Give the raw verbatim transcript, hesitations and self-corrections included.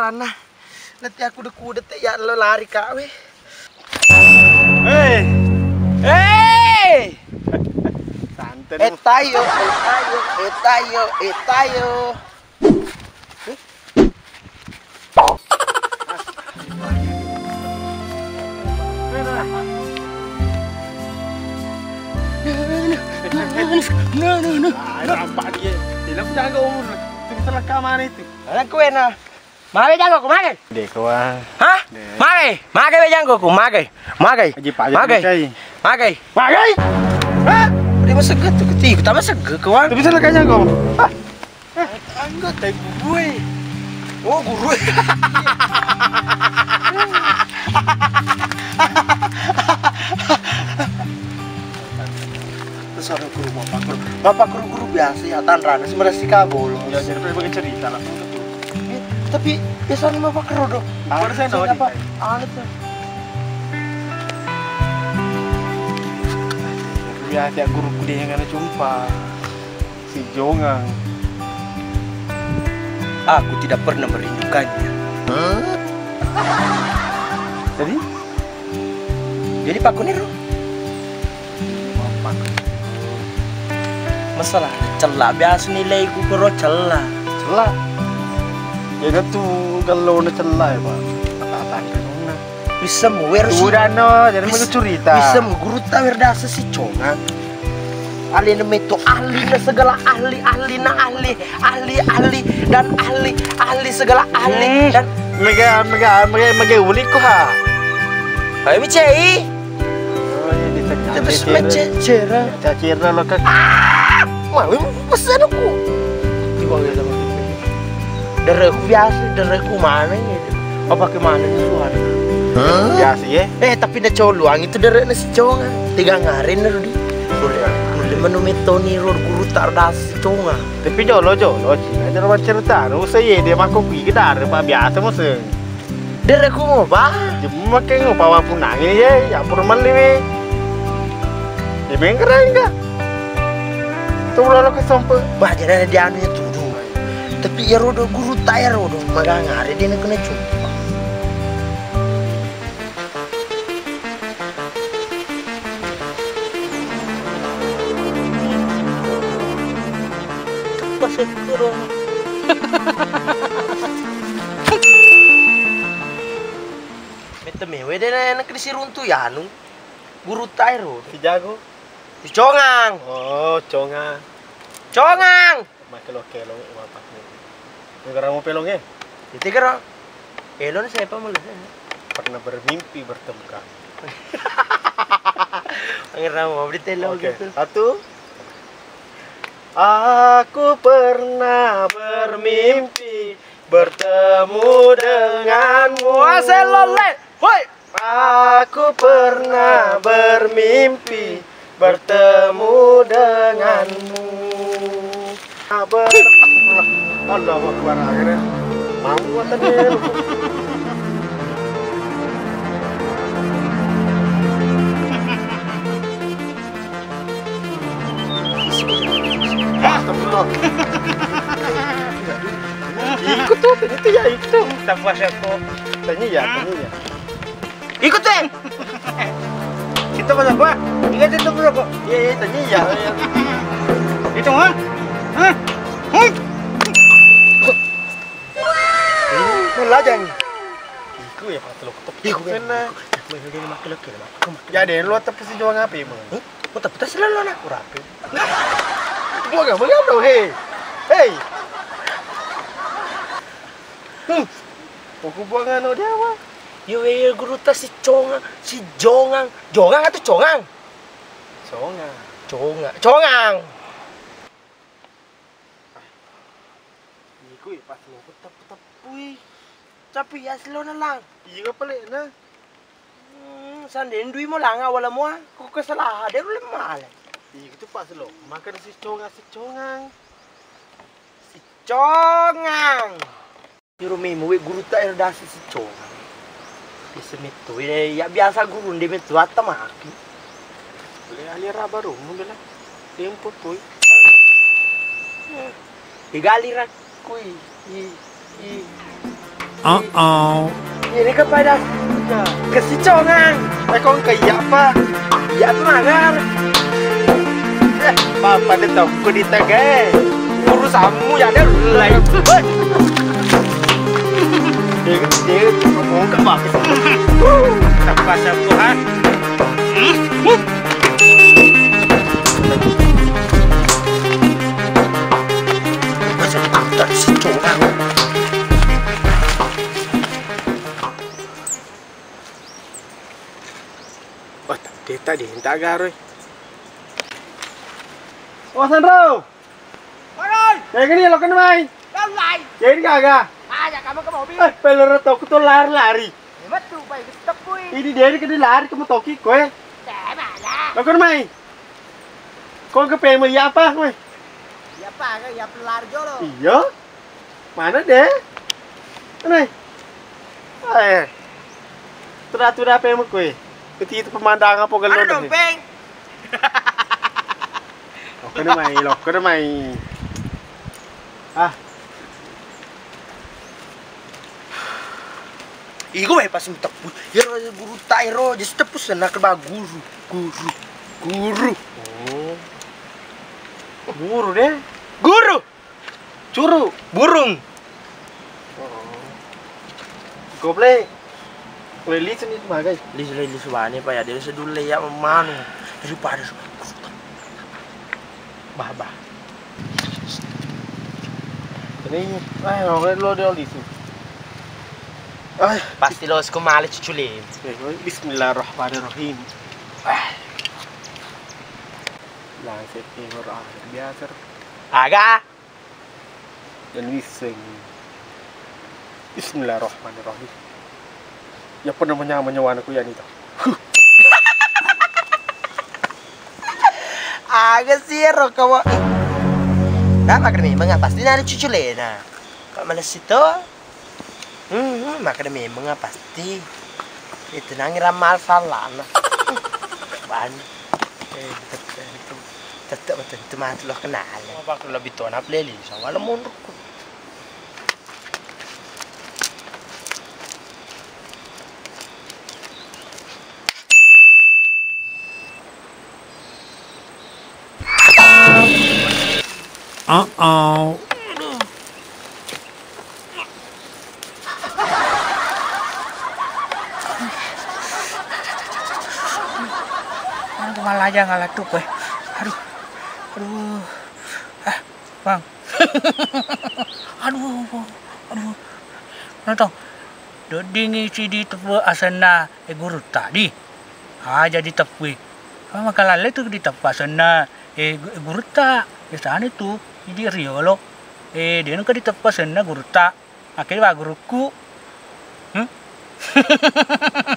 rana. Nanti aku udah kudet ya lo lari kak we. Hei. Hei. Santai. Etayo, etayo, etayo, etayo. No, no, no. Nampak dia. Dia nak jaga umur. Tu salah kamar itu. Anak kue na. Mage jago ku mage. Dek kawan. Hah? Mage. Mage be jago ku mage. Mage. Aji pajak Mage. Mage. Mage. Hah? Dia masuk ke tu keti. Kita masuk ke kawan. Tu bisa lah kaya kau. Ah. Anggot tai gue. Oh, guru. Terus ada guru bapak guru. Bapak guru-guru biasa ya tan rana sebenarnya si kabolo. Ya jadi bagi cerita lah. Tapi biasanya bapak guru dong. Ada saya tahu apa? Ada tuh. Ya tiap guru dia yang ada jumpa si Jongang. Aku tidak pernah merindukannya. Huh? Jadi? Jadi Pak Kuniro? Pak Masalah celah biasa nilaiku karo celah. celah. Ya tu kalau nak celah ya pak. Kata-kata nona. Bisa muwer sih. Sudah no, jadi mau cerita. Bisa guru tawer dasa si Conga. Ahli itu ahli na segala ahli ahli na ahli ahli ahli dan ahli ahli segala ahli dan mega mega mega mega ulik kok ha. Ayo micei. Oh ini tadi. Terus mececera. Cacira lo kan. Mau pesan aku. Tiba gitu sama kita. Dereku biasa, dereku mana gitu. Apa kemana nih suara? Biasa ya. Eh tapi na coluang itu derek na si Conga. Tiga ngarin na di. Boleh menumit Tony Rod guru tak das si Conga. Tapi jolo jolo sih. Ada orang cerita. No saya dia makan kuih kita ada pak biasa masa. Dereku mau apa? Cuma kayak ngapain pun nangis ya. Ya purman lewe. Dia menggerai enggak? Tuh lo kesampe. Bah jadi dia anunya tuh. Tapi ya rodo guru tayar rodo magang hari dia nak kena jumpa. Pasal turun. Mete mewe dia nak kena si runtu ya anu. Guru tayar rodo. Si jago. Si Congang. Oh congang. Congang. Makin lo kelong apa ni? Negara mau pelong ya? Itu kira. Elon siapa malah? Pernah bermimpi bertemu kami. Pangeran mau beri telo gitu. Satu. Aku pernah bermimpi bertemu denganmu. Aselole. Woi. Aku pernah bermimpi bertemu denganmu. Ber Allah Akbar akhirnya mau tadi. Astagfirullah. Ikut tuh, itu ya ikut tuh. Tak puasa kok. Tanya ya, tanya ya. Ikut deh. Kita mana gua? Ingat itu berapa? Iya, iya, tanya ya. Itu mah? Hah? Hah? Melajang. Iku ya patelo ketok. Iku sana. Mana dia makan lagi Ya deh, lu tapi si jual ngapain mah? Oh, tapi tak selalu nak rapi. Gua enggak mau dong, hei. Hei. Hmm. Aku buang anu dia apa? Yo yo guru tas si Congang, si Jongang. Jongang atau Congang? Congang. Congang. Congang. Iku ya patelo ketok-ketok. Wih. Tapi ya selalu lang. Iya pelik na. Hmm, sanden dui mo lang wala mo. Kung kasalahan, dia ulit mahal. Iya itu pas lo. Makan si congang si congang. Si Congang. Yuro mimo we guru ta erdasi si Congang. Bisa metu ya biasa guru ndi metu atta maki. Beli ahli rabaru mo bela. Tempot boy. Igali ra kui. I i Uh-oh. Ini kepada ke si Congang. Eh kok kayak apa? Ya magar. Eh, papa dia tahu kau di tegak. Urusanmu ya ada lain. Dia dia ngomong ke bagus. Tanpa sentuhan. Masa tak si Congang. Oh, dia tadi hentak garoy. Oh, Sandro. Ôi! Kayak gini lo kan mai. Đâu lại? Kayak ini kagak. Ah, ya kamu ke mobil. Eh, pelor toko tuh lari-lari. Mất tụ bày cái tóc vui. Ini dia ini kan lari kamu toki kowe. Để mà là. Lo kan mai. Kau ke pengen beli apa kowe? Ya pa cái ya pelar jo lo. Iya. Mana deh? Ini. Eh. Teratur apa yang kowe? Ketika itu pemandangan apa galon Ada dompeng. Lo kan mai, lo kan mai. Ah. Iku eh pas tepus. Ya guru tairo jadi tepus na ke guru. Guru. Guru. Oh. Guru deh. Guru. Curu. Burung. Goble. Kowe lihat sini sebagai. Lis lis lis wani pa ya dia sedule ya memanu. Daripada bah bah. Ini, eh, orang lo dia di sini. Ah, Pasti lo skumale cuculin. Bismillahirrahmanirrahim. Langsung timur akhir biasa. Aga. Dan bising. Bismillahirrahmanirrahim. Ya pernah menyaman aku ya itu. Aga siro kawa. Dah makan memang apa pasti nari cuculena. Kok malas itu? Hmm, makan memang apa pasti. Itu nangira mal salana. Ban. Eh, tetap tetap betul itu mah lo kenal. Apa kalau lebih tua nak beli sama lo mundur. Uh-oh. Ano malah aja ngalatuk weh. Aduh. Aduh. Ah, Bang. Aduh. Aduh. Nonton. Dodingi si di tepu asana e guru tadi. Ah jadi tepu. Ah makalala itu di tepu asana e guru ta. Biasanya itu di Riolo. Eh dia nu ka di tepu asana guru ta. Akhirnya guruku. Hmm?